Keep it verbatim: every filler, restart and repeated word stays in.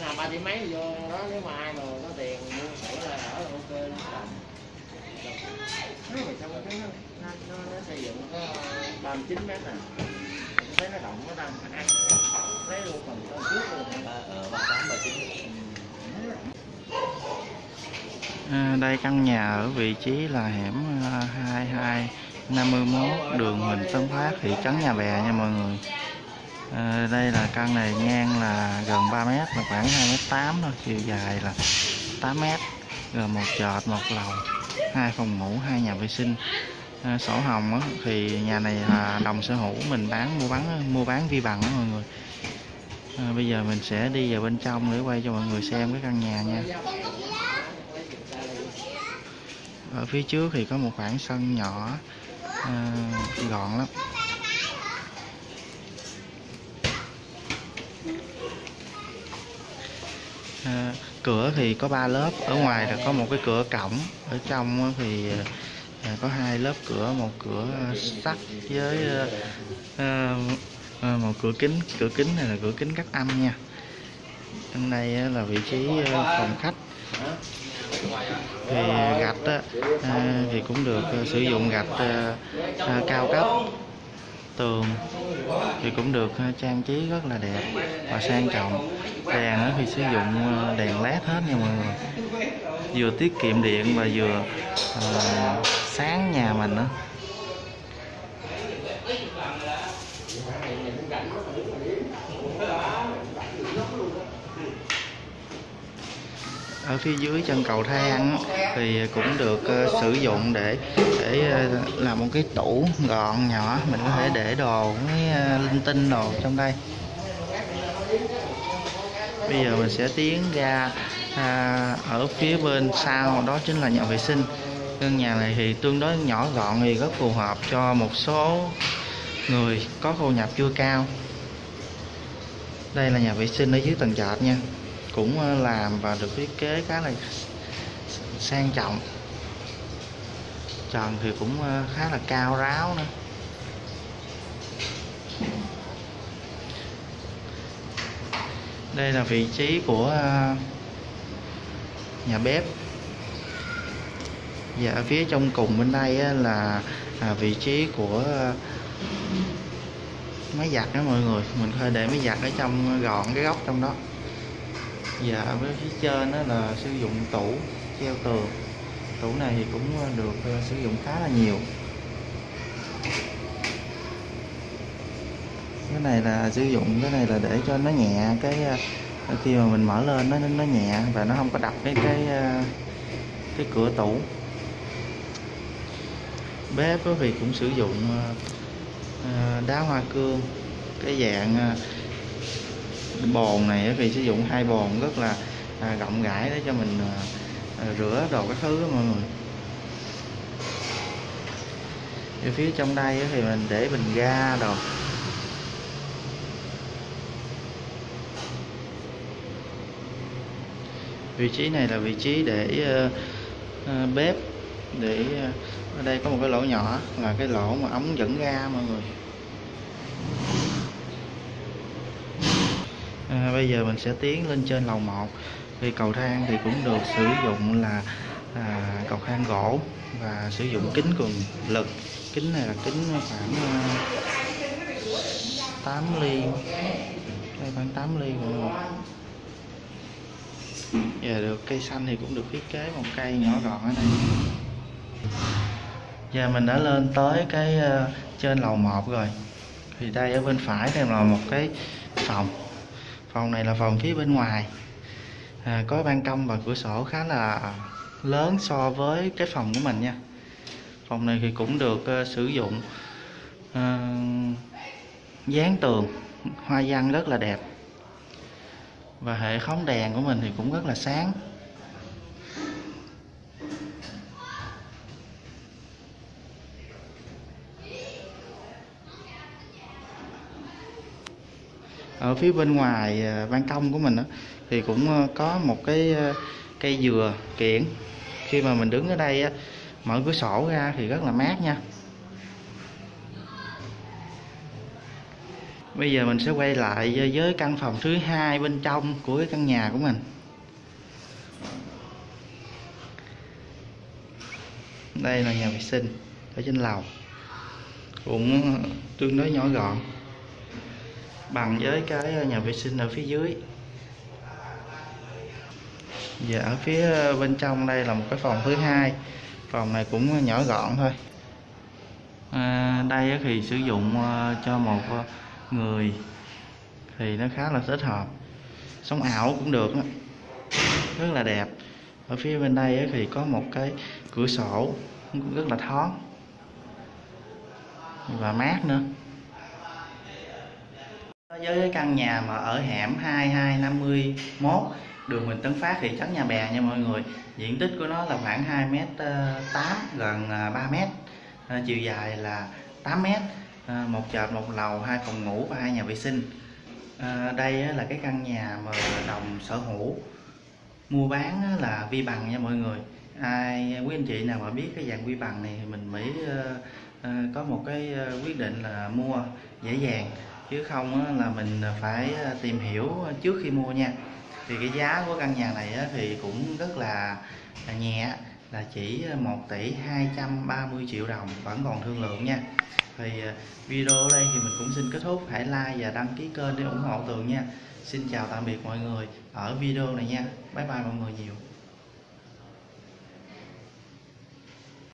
là ba tỷ mấy vô đó, nếu mà ai mà có tiền mua sổ là ở ok làm. Nó mà xong cái nó, nó, nó, nó xây dựng có ba mươi chín mét à. Tôi thấy nó động nó đang ăn lấy luôn phần trước luôn. Ờ ba tám ba chín. À, đây căn nhà ở vị trí là hẻm hai hai năm mươi mốt đường Huỳnh Tấn Phát, thị trấn Nhà Bè nha mọi người. À, đây là căn này ngang là gần ba mét, là khoảng hai mét tám thôi, chiều dài là tám mét, gồm một trệt, một lầu, hai phòng ngủ, hai nhà vệ sinh. À, sổ hồng á, thì nhà này là đồng sở hữu, mình bán mua bán mua bán vi bằng đó mọi người. À, bây giờ mình sẽ đi vào bên trong để quay cho mọi người xem cái căn nhà nha. Ở phía trước thì có một khoảng sân nhỏ, à, gọn lắm. À, cửa thì có ba lớp, ở ngoài là có một cái cửa cổng, ở trong thì à, có hai lớp cửa, một cửa sắt với à, à, một cửa kính. Cửa kính này là cửa kính cắt âm nha. Bên đây là vị trí phòng khách. Thì gạch á, à, thì cũng được uh, sử dụng gạch uh, uh, cao cấp. Tường thì cũng được uh, trang trí rất là đẹp và sang trọng. Đèn á, thì sử dụng uh, đèn led hết nha mọi người, vừa tiết kiệm điện và vừa uh, sáng nhà mình đó. Ở phía dưới chân cầu thang thì cũng được uh, sử dụng để để uh, làm một cái tủ gọn nhỏ, mình có thể để đồ cái uh, linh tinh đồ trong đây. Bây giờ mình sẽ tiến ra uh, ở phía bên sau, đó chính là nhà vệ sinh. Căn nhà này thì tương đối nhỏ gọn, thì rất phù hợp cho một số người có thu nhập chưa cao. Đây là nhà vệ sinh ở dưới tầng trệt nha, cũng làm và được thiết kế khá là sang trọng. Trần thì cũng khá là cao ráo nữa. Đây là vị trí của nhà bếp. Và ở phía trong cùng bên đây là vị trí của máy giặt đó mọi người, mình có thể để máy giặt ở trong, gọn cái góc trong đó. Và ở phía trên đó là sử dụng tủ treo tường. Tủ này thì cũng được sử dụng khá là nhiều. Cái này là sử dụng cái này là để cho nó nhẹ, cái khi mà mình mở lên nó nó nhẹ và nó không có đập cái cái cái cửa tủ. Bếp thì cũng sử dụng đá hoa cương, cái dạng bồn này thì sử dụng hai bồn rất là à, rộng rãi để cho mình à, rửa đồ các thứ đó mọi người. Ở phía trong đây thì mình để bình ga đồ. Vị trí này là vị trí để uh, uh, bếp, để uh, ở đây có một cái lỗ nhỏ là cái lỗ mà ống dẫn ga mọi người. À, bây giờ mình sẽ tiến lên trên lầu một. Thì cầu thang thì cũng được sử dụng là à, cầu thang gỗ và sử dụng kính cường lực. Kính này là kính khoảng uh, tám ly, đây khoảng tám ly mọi người. Giờ được cây xanh thì cũng được thiết kế một cây nhỏ gọn ở đây. Giờ mình đã lên tới cái uh, trên lầu một rồi. Thì đây ở bên phải đây là một cái phòng. Phòng này là phòng phía bên ngoài, à, có ban công và cửa sổ khá là lớn so với cái phòng của mình nha. Phòng này thì cũng được uh, sử dụng uh, dán tường hoa văn rất là đẹp, và hệ thống đèn của mình thì cũng rất là sáng. Ở phía bên ngoài ban công của mình đó, thì cũng có một cái cây dừa kiểng. Khi mà mình đứng ở đây mở cửa sổ ra thì rất là mát nha. Bây giờ mình sẽ quay lại với căn phòng thứ hai bên trong của cái căn nhà của mình. Đây là nhà vệ sinh ở trên lầu, cũng tương đối nhỏ gọn bằng với cái nhà vệ sinh ở phía dưới. Và ở phía bên trong đây là một cái phòng thứ hai, phòng này cũng nhỏ gọn thôi. À, đây thì sử dụng cho một người thì nó khá là thích hợp, sống ảo cũng được đó, rất là đẹp. Ở phía bên đây thì có một cái cửa sổ rất là thoáng và mát nữa. Với cái căn nhà mà ở hẻm hai hai năm mốt đường Huỳnh Tấn Phát, thị trấn Nhà Bè nha mọi người. Diện tích của nó là khoảng hai mét tám, gần ba mét, chiều dài là tám mét, một trệt một lầu, hai phòng ngủ và hai nhà vệ sinh. À, đây là cái căn nhà mà đồng sở hữu, mua bán là vi bằng nha mọi người. Ai quý anh chị nào mà biết cái dạng vi bằng này thì mình mới uh, uh, có một cái uh, quyết định là mua dễ dàng, chứ không uh, là mình phải tìm hiểu trước khi mua nha. Thì cái giá của căn nhà này uh, thì cũng rất là, là nhẹ, là chỉ một tỷ hai trăm ba mươi triệu đồng, vẫn còn thương lượng nha. Thì uh, video ở đây thì mình cũng xin kết thúc. Hãy like và đăng ký kênh để ủng hộ Tường nha. Xin chào tạm biệt mọi người ở video này nha. Bye bye mọi người nhiều.